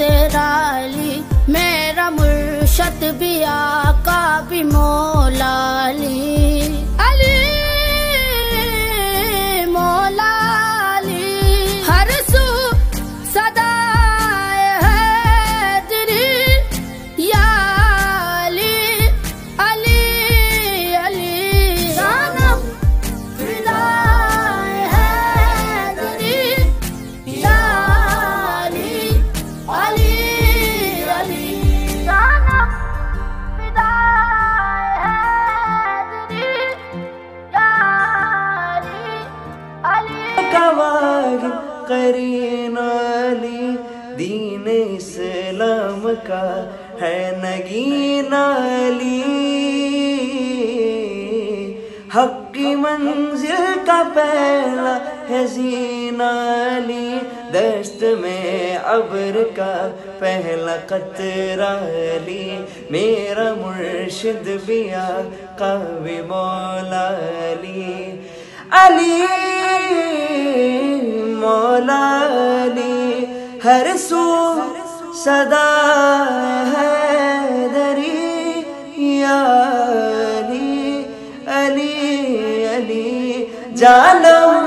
तेरा अली, मेरा मुर्शद भी आका भी मौला अली। अली मौला अली, हर सू सदा हैदरी या अली। अली अली जानम फिदा हैदरी या अली। अली अली जानम फिदा हैदरी या अली। अली कवार करीन अली, दीन इस्लाम का है नगीन अली। हक की मंजिल का पहला है जीना अली, दस्त में अब्र का पहला कतरा अली। मेरा मुर्शिद भी आका भी मौला अली। अली मौला अली, हर सू सदा हैदरी या अली। अली अली जानम